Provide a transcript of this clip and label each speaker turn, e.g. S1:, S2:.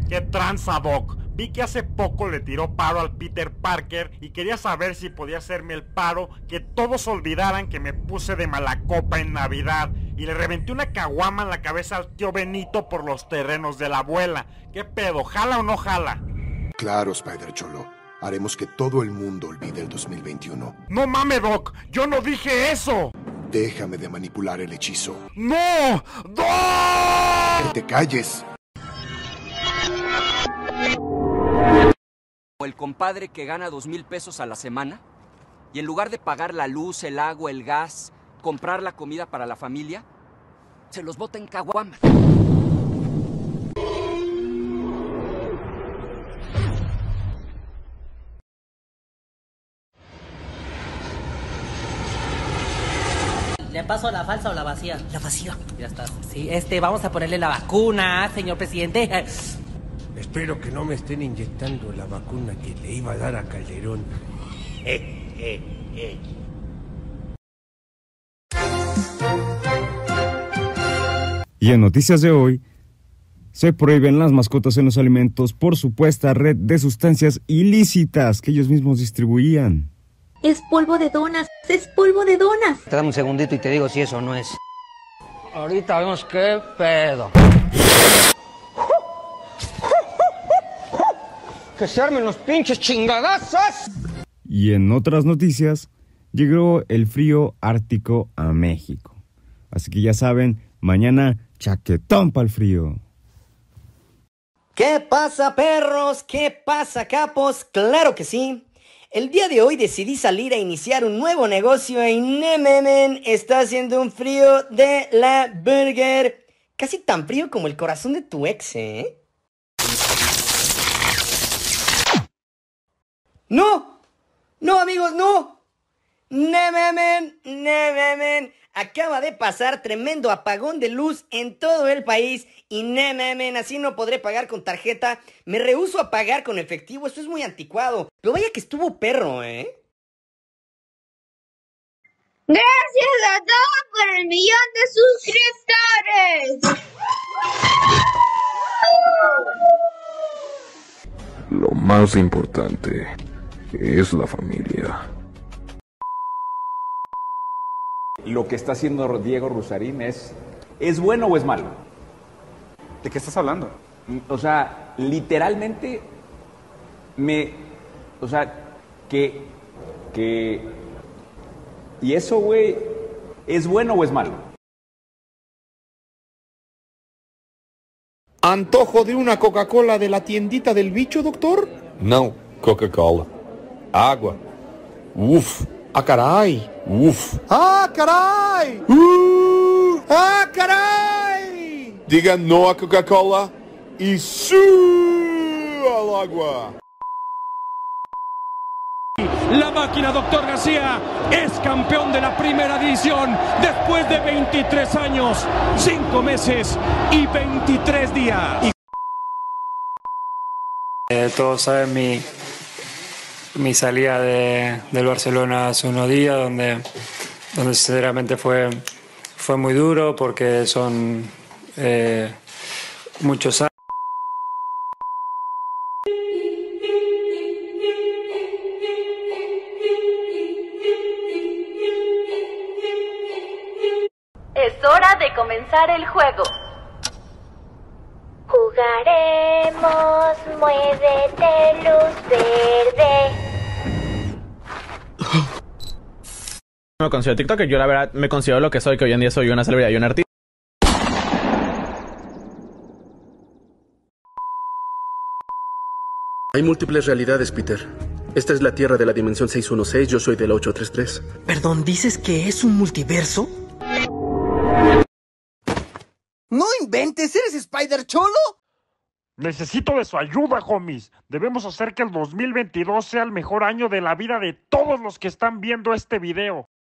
S1: ¿Qué tranza, Doc? Vi que hace poco le tiró paro al Peter Parker y quería saber si podía hacerme el paro, que todos olvidaran que me puse de mala copa en Navidad y le reventé una caguama en la cabeza al tío Benito por los terrenos de la abuela. ¿Qué pedo? ¿Jala o no jala?
S2: Claro, Spider Cholo. Haremos que todo el mundo olvide el 2021.
S1: ¡No mames, Doc! ¡Yo no dije eso!
S2: Déjame de manipular el hechizo.
S1: ¡No! ¡Doc!
S2: ¡Que te calles!
S3: O el compadre que gana 2,000 pesos a la semana y en lugar de pagar la luz, el agua, el gas, comprar la comida para la familia, se los bota en caguama.
S4: ¿Le paso la falsa o la vacía?
S5: La vacía.
S4: Ya está. Sí, vamos a ponerle la vacuna, señor presidente.
S6: Espero que no me estén inyectando la vacuna que le iba a dar a Calderón.
S7: Y en noticias de hoy, se prohíben las mascotas en los alimentos por supuesta red de sustancias ilícitas que ellos mismos distribuían.
S8: Es polvo de donas, es polvo de donas.
S5: Te dame un segundito y te digo si eso no es. Ahorita vemos qué pedo. ¡Que se armen los pinches chingadazos!
S7: Y en otras noticias, llegó el frío ártico a México. Así que ya saben, mañana chaquetón para el frío.
S5: ¿Qué pasa, perros? ¿Qué pasa, capos? Claro que sí. El día de hoy decidí salir a iniciar un nuevo negocio y Nememen está haciendo un frío de la burger. Casi tan frío como el corazón de tu ex, ¿eh? ¡No! ¡No, amigos, no! Nememen. Acaba de pasar tremendo apagón de luz en todo el país y Nememen, así no podré pagar con tarjeta. Me rehúso a pagar con efectivo, esto es muy anticuado. Pero vaya que estuvo perro, ¿eh?
S8: Gracias a todos por el 1,000,000 de suscriptores.
S9: Lo más importante es la familia.
S10: Lo que está haciendo Diego Rusarín ¿es bueno o es malo?
S11: ¿De qué estás hablando?
S10: O sea, literalmente o sea, y eso, güey, ¿es bueno o es malo?
S12: ¿Antojo de una Coca-Cola de la tiendita del bicho, doctor?
S13: Não, Coca-Cola. Água. Uf.
S12: ¡Ah, caray!
S13: Uf.
S12: ¡Ah, caray! ¡Ah, caray!
S13: Diga no a Coca-Cola y su al agua.
S14: La máquina Doctor García es campeón de la primera división después de 23 años, 5 meses y 23 días.
S15: Todos saben mi salida del Barcelona hace unos días, donde sinceramente fue muy duro porque son muchos años.
S16: Es hora de comenzar el juego.
S8: Jugaremos, muévete, luz verde.
S17: No me considero TikToker, yo la verdad me considero lo que soy, que hoy en día soy una celebridad y un artista.
S18: Hay múltiples realidades, Peter. Esta es la Tierra de la Dimensión 616, yo soy de la 833.
S5: Perdón, ¿dices que es un multiverso?
S12: ¡No inventes! ¿Eres Spider Cholo?
S1: Necesito de su ayuda, homies. Debemos hacer que el 2022 sea el mejor año de la vida de todos los que están viendo este video.